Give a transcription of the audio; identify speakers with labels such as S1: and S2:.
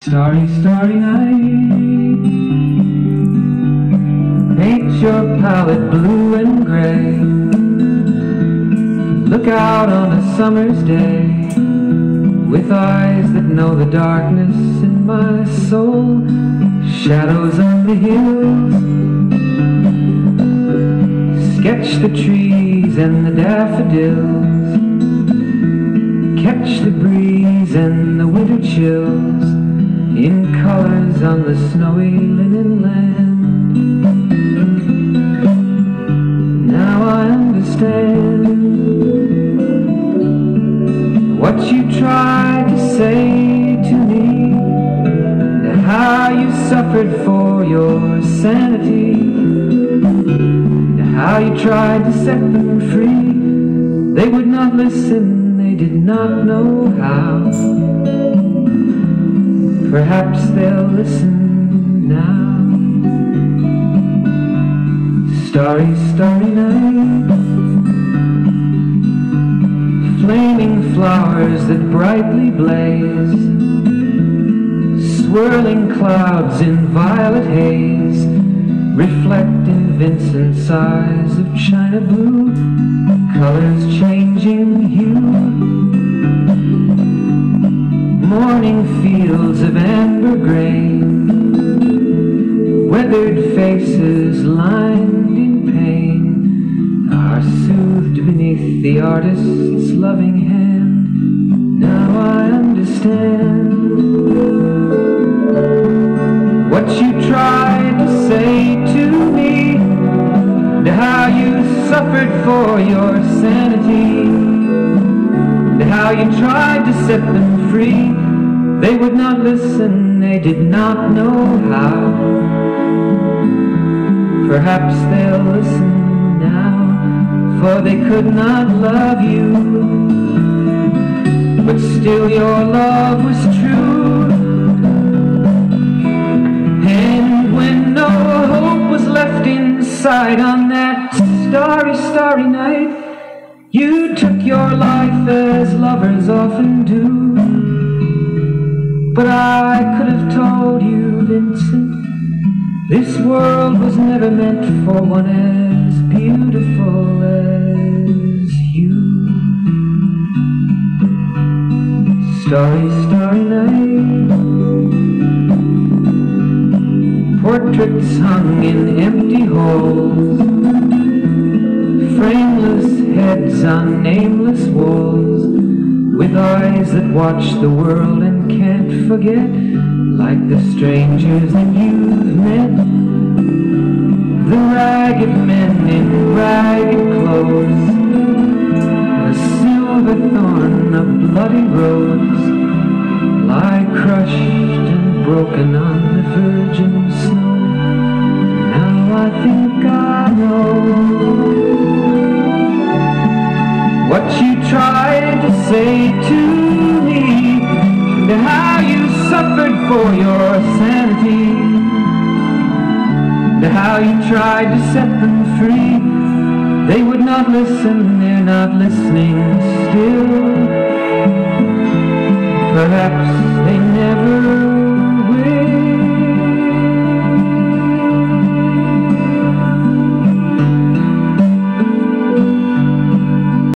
S1: Starry, starry night, paint your palette blue and gray. Look out on a summer's day, with eyes that know the darkness in my soul. Shadows on the hills, sketch the trees and the daffodils, catch the breeze and the winter chills in colors on the snowy linen land. Now I understand what you tried to say to me, and how you suffered for your sanity, and how you tried to set them free. They would not listen, they did not know how. Perhaps they'll listen now. Starry, starry night, flaming flowers that brightly blaze, swirling clouds in violet haze, reflect in Vincent's eyes of china blue, colors changing hue. Morning fields of amber grain, weathered faces lined in pain, are soothed beneath the artist's loving hand. Now I understand what you tried to say to me, and how you suffered for your sanity, and how you tried to set them free. They would not listen, they did not know how. Perhaps they'll listen now, for they could not love you, but still your love was true. And when no hope was left inside on that starry, starry night, you took your life as lovers often do. But I could have told you, Vincent, this world was never meant for one as beautiful as you. Starry, starry night, portraits hung in empty halls, frameless heads on nameless walls, with eyes that watch the world and can't forget, like the strangers that you've met, the ragged men in ragged clothes, a silver thorn, a bloody rose, lie crushed and broken on the virgin snow. Now I think I know what you tried to say to me, and how you suffered for your sanity, and how you tried to set them free. They would not listen, they're not listening still.